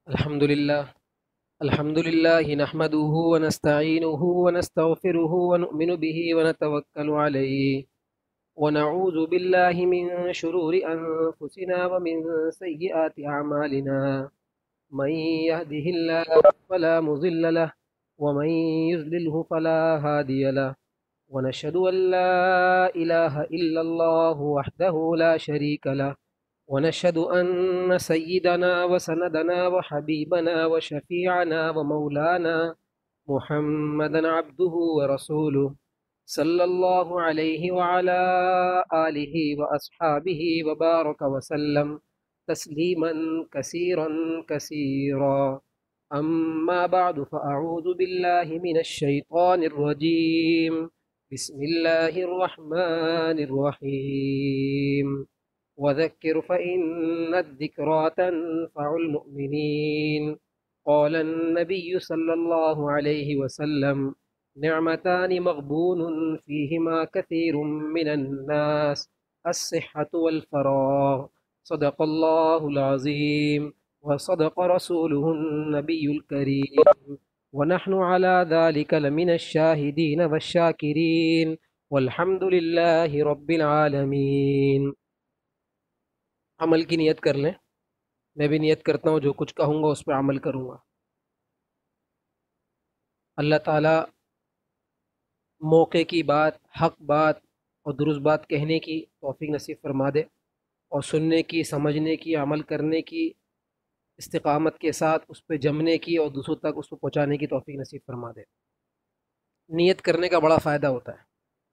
الحمد لله نحمده ونستعينه ونستغفره ونؤمن به ونتوكل عليه ونعوذ بالله من شرور أنفسنا ومن سيئات أعمالنا. من يهده الله فلا مضل له ومن يضلله فلا هادي له، ونشهد أن لا إله إلا الله وحده لا شريك له، ونشهد أن سيدنا وسندنا وحبيبنا وشفيعنا ومولانا محمدا عبده ورسوله صلى الله عليه وعلى آله وأصحابه وبارك وسلم تسليما كثيرا كثيرا. أما بعد فأعوذ بالله من الشيطان الرجيم. بسم الله الرحمن الرحيم. وذكر فإن الذكرى تنفع المؤمنين. قال النبي صلى الله عليه وسلم: نعمتان مغبون فيهما كثير من الناس، الصحة والفراغ. صدق الله العظيم وصدق رسوله النبي الكريم، ونحن على ذلك لمن الشاهدين والشاكرين، والحمد لله رب العالمين. عمل کی نیت کر لیں. میں بھی نیت کرتا ہوں جو کچھ کہوں گا اس پہ عمل کروں گا. اللہ تعالیٰ موقع کی بات، حق بات اور درست بات کہنے کی توفیق نصیب فرما دے، اور سننے کی، سمجھنے کی، عمل کرنے کی، استقامت کے ساتھ اس پہ جمنے کی اور دوسروں تک اس کو پہنچانے کی توفیق نصیب فرما دے. نیت کرنے کا بڑا فائدہ ہوتا ہے.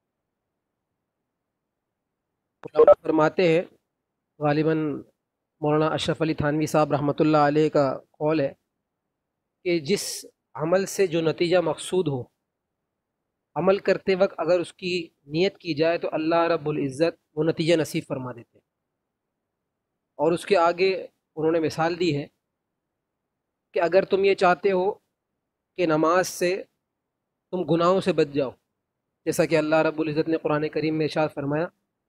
علماء فرماتے ہیں، غالباً مولانا اشرف علی تھانوی صاحب رحمۃ اللہ علیہ کا قول ہے کہ جس عمل سے جو نتیجہ مقصود ہو، عمل کرتے وقت اگر اس کی نیت کی جائے تو اللہ رب العزت وہ نتیجہ نصیب فرما دیتے ہیں. اور اس کے آگے انہوں نے مثال دی ہے کہ اگر تم یہ چاہتے ہو کہ نماز سے تم گناہوں سے بچ جاؤ، جیسا کہ اللہ رب العزت نے قرآن کریم میں ارشاد فرمایا: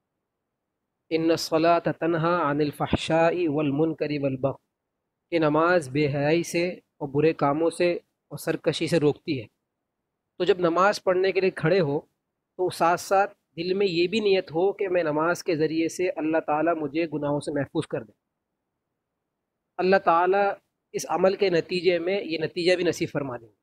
ان الصلاۃ تنہا عن الفحشاء والمنکر والبغی، کہ نماز بے حیائی سے اور برے کاموں سے اور سرکشی سے روکتی ہے. تو جب نماز پڑھنے کے لیے کھڑے ہو تو ساتھ ساتھ دل میں یہ بھی نیت ہو کہ میں نماز کے ذریعے سے اللہ تعالیٰ مجھے گناہوں سے محفوظ کر دے. اللہ تعالیٰ اس عمل کے نتیجے میں یہ نتیجہ بھی نصیب فرما دیں.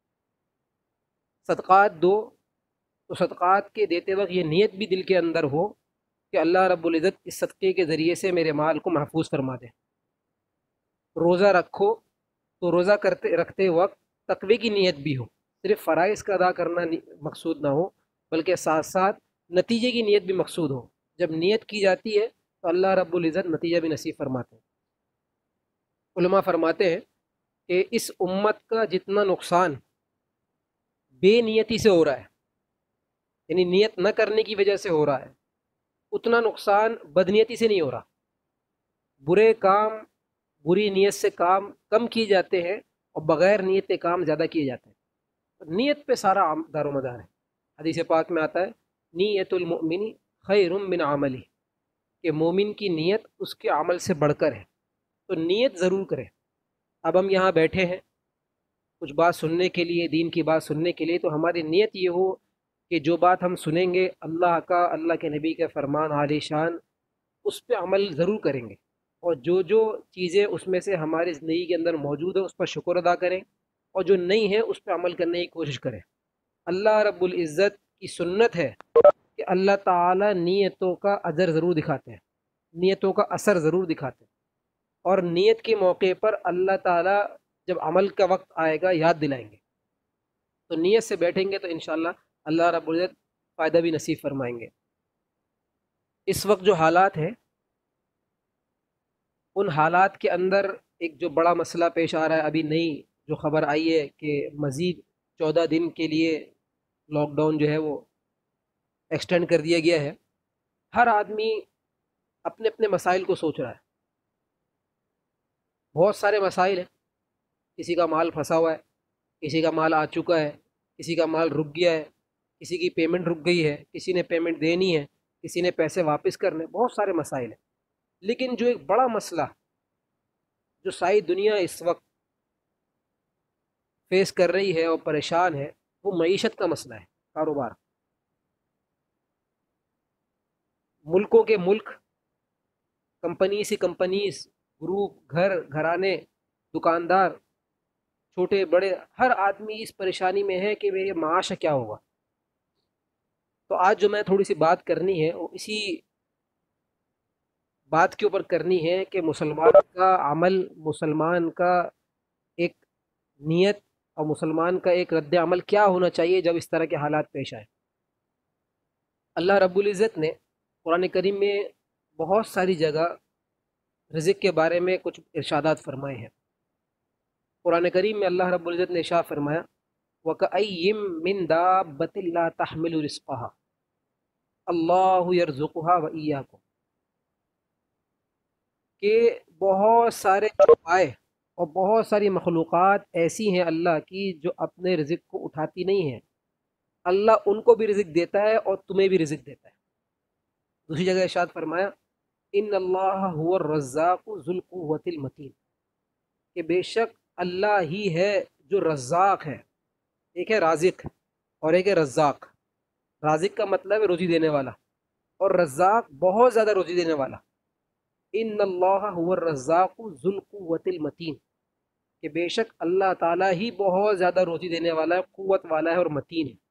صدقات دو تو صدقات کے دیتے وقت یہ نیت بھی دل کے اندر ہو کہ اللہ رب العزت اس صدقے کے ذریعے سے میرے مال کو محفوظ فرما دے. روزہ رکھو تو روزہ رکھتے وقت تقوی کی نیت بھی ہو، صرف فرائض کا ادا کرنا مقصود نہ ہو بلکہ ساتھ ساتھ نتیجے کی نیت بھی مقصود ہو. جب نیت کی جاتی ہے تو اللہ رب العزت نتیجہ بھی نصیب فرماتے ہیں. علماء فرماتے ہیں کہ اس امت کا جتنا نقصان بے نیتی سے ہو رہا ہے، یعنی نیت نہ کرنے کی وجہ سے ہو رہا ہے، اتنا نقصان بدنیتی سے نہیں ہو رہا. برے کام، بری نیت سے کام کم کیے جاتے ہیں اور بغیر نیت کے کام زیادہ کیے جاتے ہیں. نیت پہ سارا دار و مدار ہے. حدیث پاک میں آتا ہے: نیت المؤمن خیر من عملی، کہ مومن کی نیت اس کے عمل سے بڑھ کر ہے. تو نیت ضرور کریں. اب ہم یہاں بیٹھے ہیں کچھ بات سننے کے لیے، دین کی بات سننے کے لیے، تو ہماری نیت یہ ہو کہ جو بات ہم سنیں گے اللہ کا، اللہ کے نبی کا فرمان عالی شان، اس پہ عمل ضرور کریں گے. اور جو چیزیں اس میں سے ہماری زندگی کے اندر موجود ہیں اس پر شکر ادا کریں، اور جو نہیں ہے اس پہ عمل کرنے کی کوشش کریں. اللہ رب العزت کی سنت ہے کہ اللہ تعالیٰ نیتوں کا اجر ضرور دکھاتے ہیں، نیتوں کا اثر ضرور دکھاتے ہیں. اور نیت کے موقع پر اللہ تعالیٰ جب عمل کا وقت آئے گا یاد دلائیں گے. تو نیت سے بیٹھیں گے تو انشاءاللہ اللہ رب العزت فائدہ بھی نصیب فرمائیں گے. اس وقت جو حالات ہیں، ان حالات کے اندر ایک جو بڑا مسئلہ پیش آ رہا ہے، ابھی نئی جو خبر آئی ہے کہ مزید 14 دن کے لیے لاک ڈاؤن جو ہے وہ ایکسٹینڈ کر دیا گیا ہے. ہر آدمی اپنے اپنے مسائل کو سوچ رہا ہے. بہت سارے مسائل ہیں. کسی کا مال پھنسا ہوا ہے، کسی کا مال آ چکا ہے، کسی کا مال رک گیا ہے، کسی کی پیمنٹ رک گئی ہے، کسی نے پیمنٹ دینی ہے، کسی نے پیسے واپس کرنے. بہت سارے مسائل ہیں. لیکن جو ایک بڑا مسئلہ جو ساری دنیا اس وقت فیس کر رہی ہے اور پریشان ہے وہ معیشت کا مسئلہ ہے، کاروبار۔ ملکوں کے ملک، کمپنیز ہی کمپنیز، گروپ، گھر گھرانے، دکاندار، چھوٹے بڑے، ہر آدمی اس پریشانی میں ہے کہ میرے معاش کیا ہوگا۔ تو آج جو میں تھوڑی سی بات کرنی ہے وہ اسی بات کے اوپر کرنی ہے کہ مسلمان کا عمل، مسلمان کا ایک نیت اور مسلمان کا ایک رد عمل کیا ہونا چاہیے جب اس طرح کے حالات پیش آئے۔ اللہ رب العزت نے قرآن کریم میں بہت ساری جگہ رزق کے بارے میں کچھ ارشادات فرمائے ہیں۔ قرآن کریم میں اللہ رب العزت نے ارشاد فرمایا وَكَأَيِّم مِّن دَابَّةٍ لَا تَحْمِلُ رِزْقَهَا اللَّهُ يَرْزُقُهَا وَإِيَّاكُمْ، کہ بہت سارے پائے اور بہت ساری مخلوقات ایسی ہیں اللہ کی جو اپنے رزق کو اٹھاتی نہیں ہیں، اللہ ان کو بھی رزق دیتا ہے اور تمہیں بھی رزق دیتا ہے۔ دوسری جگہ ارشاد فرمایا ان اللہ هو الرزاق ذو القوة المتین، کہ بے شک اللہ ہی ہے جو رزاق ہے۔ ایک ہے رازق اور ایک ہے رزاق۔ رازق کا مطلب ہے روزی دینے والا، اور رزاق بہت زیادہ روزی دینے والا۔ ان اللہ هو الرزاق ذو القوة المتین، کہ بے شک اللہ تعالیٰ ہی بہت زیادہ روزی دینے والا ہے، قوت والا ہے اور متین ہے۔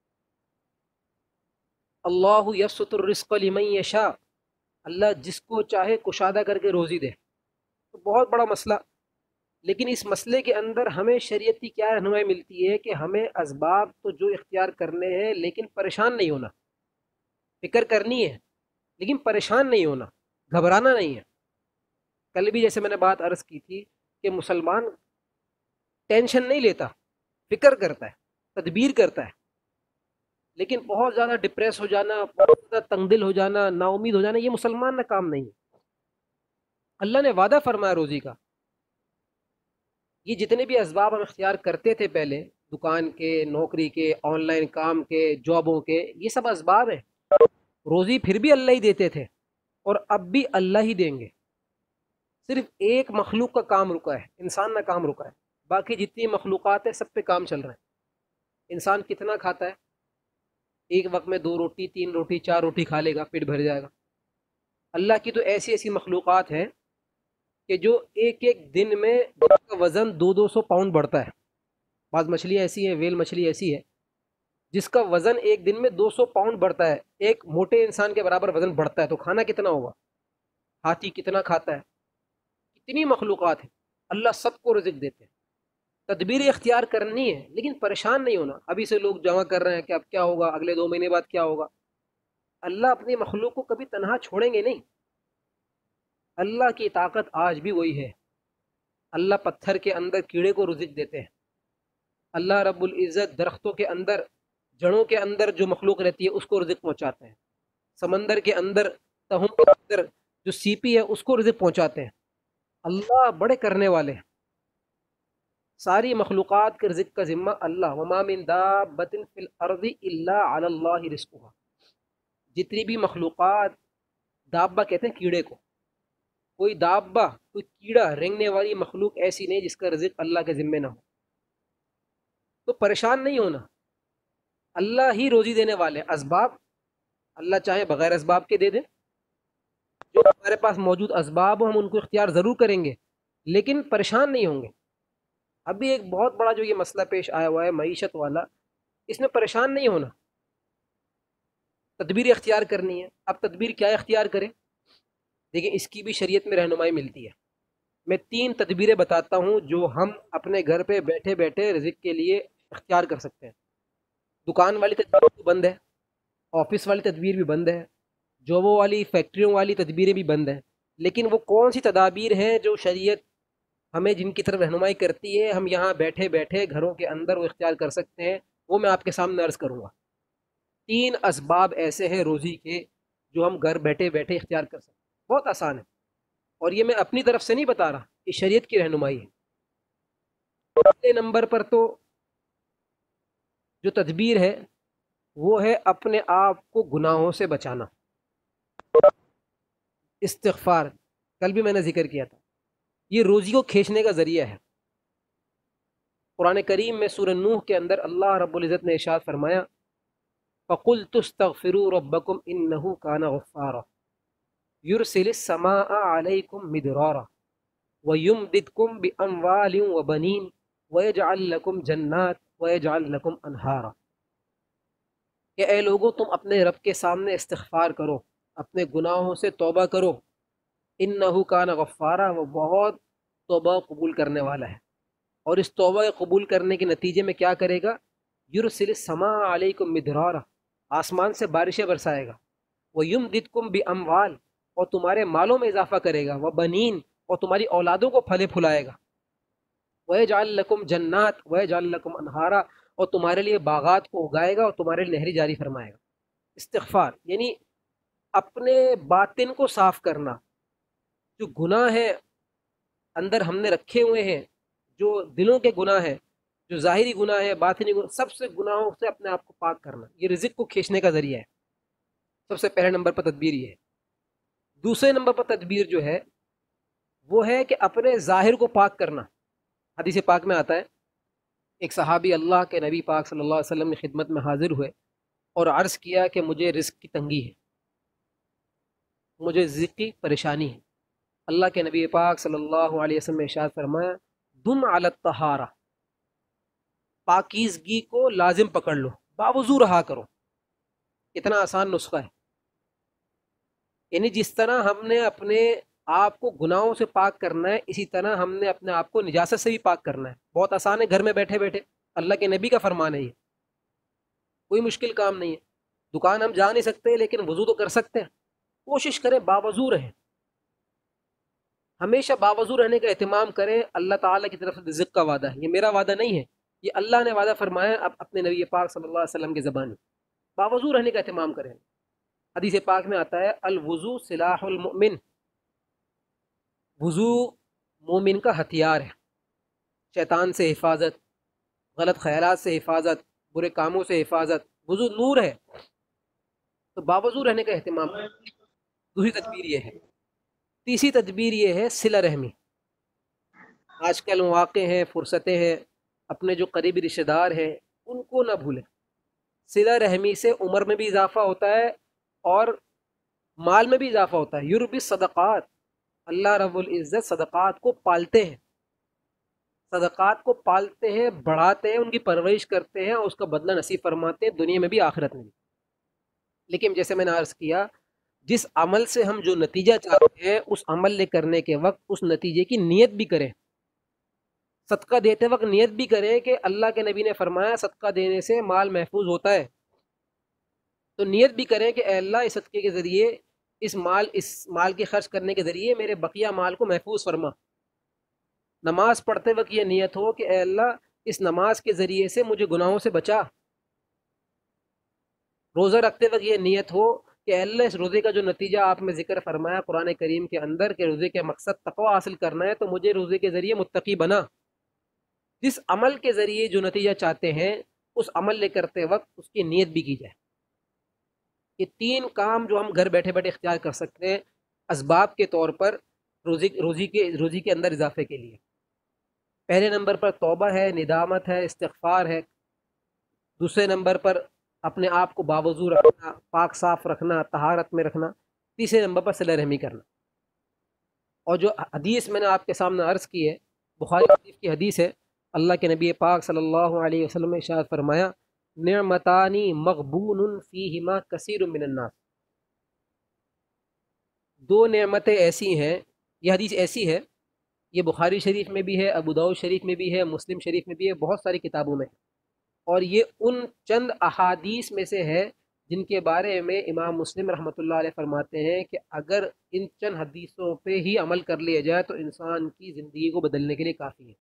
اللہ یبسط الرزق لمن یشاء، اللہ جس کو چاہے کشادہ کر کے روزی دے۔ تو بہت بڑا مسئلہ، لیکن اس مسئلے کے اندر ہمیں شریعت کی کیا رہنمائی ملتی ہے کہ ہمیں اسباب تو جو اختیار کرنے ہیں لیکن پریشان نہیں ہونا، فکر کرنی ہے لیکن پریشان نہیں ہونا، گھبرانا نہیں ہے۔ کل بھی جیسے میں نے بات عرض کی تھی کہ مسلمان ٹینشن نہیں لیتا، فکر کرتا ہے، تدبیر کرتا ہے، لیکن بہت زیادہ ڈپریس ہو جانا، بہت زیادہ تنگ دل ہو جانا، نا امید ہو جانا، یہ مسلمان کا کام نہیں ہے۔ اللہ نے وعدہ فرمایا روزی کا۔ یہ جتنے بھی اسباب ہم اختیار کرتے تھے پہلے، دکان کے، نوکری کے، آن لائن کام کے، جابوں کے، یہ سب اسباب ہیں۔ روزی پھر بھی اللہ ہی دیتے تھے اور اب بھی اللہ ہی دیں گے۔ صرف ایک مخلوق کا کام رکا ہے، انسان کا کام رکا ہے، باقی جتنی مخلوقات ہیں سب پہ کام چل رہا ہے۔ انسان کتنا کھاتا ہے؟ ایک وقت میں 2 روٹی، 3 روٹی، 4 روٹی کھا لے گا، پیٹ بھر جائے گا۔ اللہ کی تو ایسی ایسی مخلوقات ہیں کہ جو ایک ایک دن میں جن کا وزن 200 پاؤنڈ بڑھتا ہے۔ بعض مچھلیاں ایسی ہیں، ویل مچھلی ایسی ہے جس کا وزن ایک دن میں 200 پاؤنڈ بڑھتا ہے، ایک موٹے انسان کے برابر وزن بڑھتا ہے، تو کھانا کتنا ہوگا؟ ہاتھی کتنا کھاتا ہے؟ کتنی مخلوقات ہیں، اللہ سب کو رزق دیتے ہیں۔ تدبیر اختیار کرنی ہے لیکن پریشان نہیں ہونا۔ ابھی سے لوگ جمع کر رہے ہیں کہ اب کیا ہوگا، اگلے 2 مہینے بعد کیا ہوگا۔ اللہ اپنی مخلوق کو کبھی تنہا چھوڑیں گے نہیں۔ اللہ کی طاقت آج بھی وہی ہے۔ اللہ پتھر کے اندر کیڑے کو رزق دیتے ہیں۔ اللہ رب العزت درختوں کے اندر، جڑوں کے اندر جو مخلوق رہتی ہے اس کو رزق پہنچاتے ہیں۔ سمندر کے اندر، تہوں کے اندر جو سیپی ہے اس کو رزق پہنچاتے ہیں۔ اللہ بڑے کرنے والے ہیں۔ ساری مخلوقات کے رزق کا ذمہ اللہ، وما من دابۃ فی الارض الا علی اللہ رزقها۔ جتنی بھی مخلوقات، دابہ کہتے ہیں کیڑے کو، کوئی دابہ، کوئی کیڑا، رینگنے والی مخلوق ایسی نہیں جس کا رزق اللہ کے ذمے نہ ہو۔ تو پریشان نہیں ہونا، اللہ ہی روزی دینے والے۔ اسباب اللہ چاہے بغیر اسباب کے دے دے، جو ہمارے پاس موجود اسباب ہو ہم ان کو اختیار ضرور کریں گے لیکن پریشان نہیں ہوں گے۔ ابھی ایک بہت بڑا جو یہ مسئلہ پیش آیا ہوا ہے معیشت والا، اس میں پریشان نہیں ہونا، تدبیر اختیار کرنی ہے۔ اب تدبیر کیا اختیار کریں؟ دیکھیں اس کی بھی شریعت میں رہنمائی ملتی ہے۔ میں 3 تدبیریں بتاتا ہوں جو ہم اپنے گھر پہ بیٹھے بیٹھے رزق کے لیے اختیار کر سکتے ہیں۔ دکان والی تدبیر بھی بند ہے، آفس والی تدبیر بھی بند ہے، جابوں والی، فیکٹریوں والی تدبیریں بھی بند ہیں، لیکن وہ کون سی تدابیر ہیں جو شریعت ہمیں جن کی طرف رہنمائی کرتی ہے، ہم یہاں بیٹھے بیٹھے گھروں کے اندر وہ اختیار کر سکتے ہیں، وہ میں آپ کے سامنے عرض کروں گا۔ 3 اسباب ایسے ہیں روزی کے جو ہم گھر بیٹھے بیٹھے اختیار کر سکتے ہیں، بہت آسان ہے، اور یہ میں اپنی طرف سے نہیں بتا رہا، یہ شریعت کی رہنمائی ہے۔ پہلے نمبر پر تو جو تدبیر ہے وہ ہے اپنے آپ کو گناہوں سے بچانا۔ استغفار، کل بھی میں نے ذکر کیا تھا، یہ روزی کو کھینچنے کا ذریعہ ہے۔ قرآن کریم میں سورہ نوح کے اندر اللہ رب العزت نے ارشاد فرمایا فَقُلْتُ اسْتَغْفِرُوا رَبَّكُمْ إِنَّهُ كَانَ غَفَّارًا يُرْسِلِ السَّمَاءَ عَلَيْكُمْ مِدْرَارًا وَيُمْدِدْكُمْ بِأَمْوَالٍ وَبَنِينَ وَيَجْعَلْ لَكُمْ جَنَّاتٍ وَيَجْعَلْ لَكُمْ أَنْهَارًا کہ اے لوگوں تم اپنے رب کے سامنے استغفار کرو، اپنے گناہوں سے توبہ کرو، انہو کان غفارا، وہ بہت توبہ قبول کرنے والا ہے۔ اور اس توبہ قبول کرنے کے نتیجے میں کیا کرے گا؟ یرسل السماء علیکم مدرارا، آسمان سے بارشیں برسائے گا، ویمددکم باموال، اور تمہارے مالوں میں اضافہ کرے گا، وبنین، اور تمہاری اولادوں کو پھلے پھلائے گا، ویجعل لکم جنات ویجعل لکم انہارا، اور تمہارے لیے باغات کو اگائے گا اور تمہارے لیے نہری جاری فرمائے گا۔ استغفار یعنی اپنے باطن کو صاف کرنا، جو گناہ ہیں اندر ہم نے رکھے ہوئے ہیں، جو دلوں کے گناہ ہیں، جو ظاہری گناہ ہے، باطنی گناہ، سب سے گناہوں سے اپنے آپ کو پاک کرنا، یہ رزق کو کھینچنے کا ذریعہ ہے۔ سب سے پہلے نمبر پر تدبیر یہ ہے۔ دوسرے نمبر پر تدبیر جو ہے وہ ہے کہ اپنے ظاہر کو پاک کرنا۔ حدیث پاک میں آتا ہے ایک صحابی اللہ کے نبی پاک صلی اللہ علیہ وسلم کی خدمت میں حاضر ہوئے اور عرض کیا کہ مجھے رزق کی تنگی ہے، مجھے رزق کی پریشانی ہے۔ اللہ کے نبی پاک صلی اللہ علیہ وسلم نے ارشاد فرمایا دم علی الطہارہ، پاکیزگی کو لازم پکڑ لو، باوضو رہا کرو۔ اتنا آسان نسخہ ہے، یعنی جس طرح ہم نے اپنے آپ کو گناہوں سے پاک کرنا ہے، اسی طرح ہم نے اپنے آپ کو نجاست سے بھی پاک کرنا ہے۔ بہت آسان ہے، گھر میں بیٹھے بیٹھے، اللہ کے نبی کا فرمان ہے، یہ کوئی مشکل کام نہیں ہے۔ دکان ہم جا نہیں سکتے لیکن وضو تو کر سکتے ہیں، کوشش کریں باوضو رہیں، ہمیشہ باوضو رہنے کا اہتمام کریں۔ اللہ تعالیٰ کی طرف سے رزق کا وعدہ ہے، یہ میرا وعدہ نہیں ہے، یہ اللہ نے وعدہ فرمایا اب اپنے نبی پاک صلی اللہ علیہ وسلم کی زبانی۔ باوضو رہنے کا اہتمام کریں۔ حدیث پاک میں آتا ہے الوضو سلاح المؤمن، وضو مومن کا ہتھیار ہے، شیطان سے حفاظت، غلط خیالات سے حفاظت، برے کاموں سے حفاظت، وضو نور ہے، تو باوضو رہنے کا اہتمام کریں۔ دوسری تدبیر یہ ہے۔ تیسری تدبیر یہ ہے صلہ رحمی۔ آج کل مواقع ہیں، فرصتیں ہیں، اپنے جو قریبی رشتہ دار ہیں ان کو نہ بھولیں۔ صلہ رحمی سے عمر میں بھی اضافہ ہوتا ہے اور مال میں بھی اضافہ ہوتا ہے۔ یربی صدقات، اللہ رب العزت صدقات کو پالتے ہیں، صدقات کو پالتے ہیں، بڑھاتے ہیں، ان کی پرورش کرتے ہیں اور اس کا بدلہ نصیب فرماتے ہیں، دنیا میں بھی آخرت میں بھی۔ لیکن جیسے میں نے عرض کیا، جس عمل سے ہم جو نتیجہ چاہتے ہیں اس عمل کرنے کے وقت اس نتیجے کی نیت بھی کریں۔ صدقہ دیتے وقت نیت بھی کریں کہ اللہ کے نبی نے فرمایا صدقہ دینے سے مال محفوظ ہوتا ہے، تو نیت بھی کریں کہ اے اللہ اس صدقے کے ذریعے اس مال کے خرچ کرنے کے ذریعے میرے بقیہ مال کو محفوظ فرما۔ نماز پڑھتے وقت یہ نیت ہو کہ اے اللہ اس نماز کے ذریعے سے مجھے گناہوں سے بچا۔ روزہ رکھتے وقت یہ نیت ہو کہ اے اللہ اس روزے کا جو نتیجہ آپ نے ذکر فرمایا قرآن کریم کے اندر کہ روزے کے مقصد تقوی حاصل کرنا ہے، تو مجھے روزے کے ذریعے متقی بنا۔ جس عمل کے ذریعے جو نتیجہ چاہتے ہیں اس عمل کرتے وقت اس کی نیت بھی کی جائے۔ یہ تین کام جو ہم گھر بیٹھے بیٹھے اختیار کر سکتے ہیں اسباب کے طور پر روزی کے اندر اضافے کے لیے۔ پہلے نمبر پر توبہ ہے، ندامت ہے، استغفار ہے۔ دوسرے نمبر پر اپنے آپ کو باوضو رکھنا، پاک صاف رکھنا، طہارت میں رکھنا۔ تیسرے نمبر پر صلہ رحمی کرنا۔ اور جو حدیث میں نے آپ کے سامنے عرض کی ہے، بخاری شریف کی حدیث ہے، اللہ کے نبی پاک صلی اللہ علیہ وسلم نے ارشاد فرمایا نعمتانی مغبون فیہما کثیر من الناس، دو نعمتیں ایسی ہیں، یہ حدیث ایسی ہے، یہ بخاری شریف میں بھی ہے، ابو داؤد شریف میں بھی ہے، مسلم شریف میں بھی ہے، بہت ساری کتابوں میں ہے، اور یہ ان چند احادیث میں سے ہے جن کے بارے میں امام مسلم رحمۃ اللہ علیہ فرماتے ہیں کہ اگر ان چند حدیثوں پہ ہی عمل کر لیا جائے تو انسان کی زندگی کو بدلنے کے لیے کافی ہے۔